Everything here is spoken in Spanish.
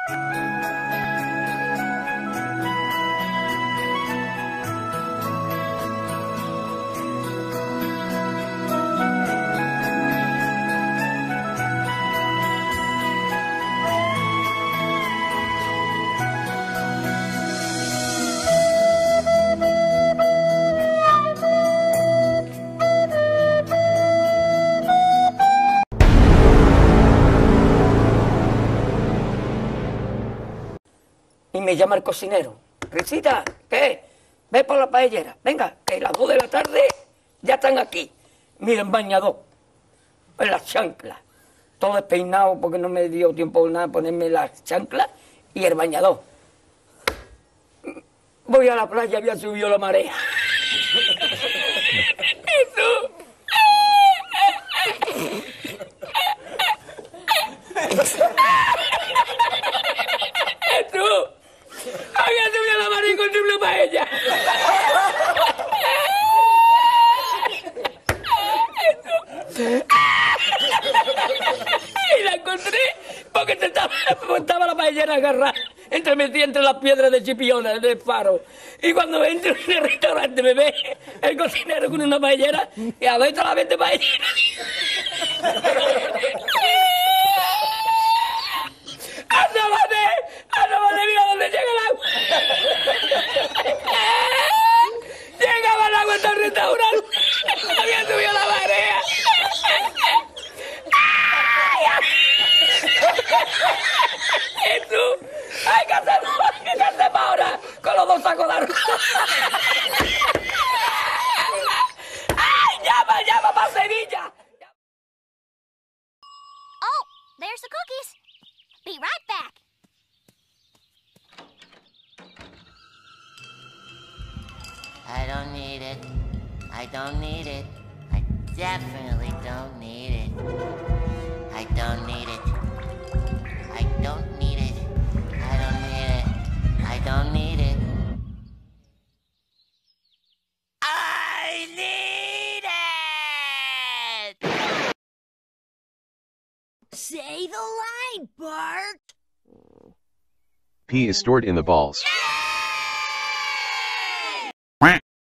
Y me llama el cocinero. Risita, ¿qué? Ve por la paellera. Venga, que las 2 de la tarde ya están aquí. Miren, bañador, en las chanclas. Todo despeinado porque no me dio tiempo nada ponerme las chanclas y el bañador. Voy a la playa, había subido la marea. Jesús. Jesús. Había subido la marea y encontré una paella. Y la encontré porque estaba la paellera agarrada metida entre las piedras de Chipiona, del faro. Y cuando entro en el restaurante me ve el cocinero con una paellera y adentro la 20 paellera. ¡Asómate! ¡Mira dónde llega el agua! Llegaba el agua hasta el restaurante. Había subido la marea. Jesús, ¿qué hacemos ahora con los 2 sacos de arroz? ¡Ay, llama para Sevilla! Oh, there's the cookies. Be right back. I don't need it. I don't need it. I definitely don't need it. I don't need it. I don't need it. I don't need it. I don't need it. I need it! Say the line, Bart. P is stored in the balls.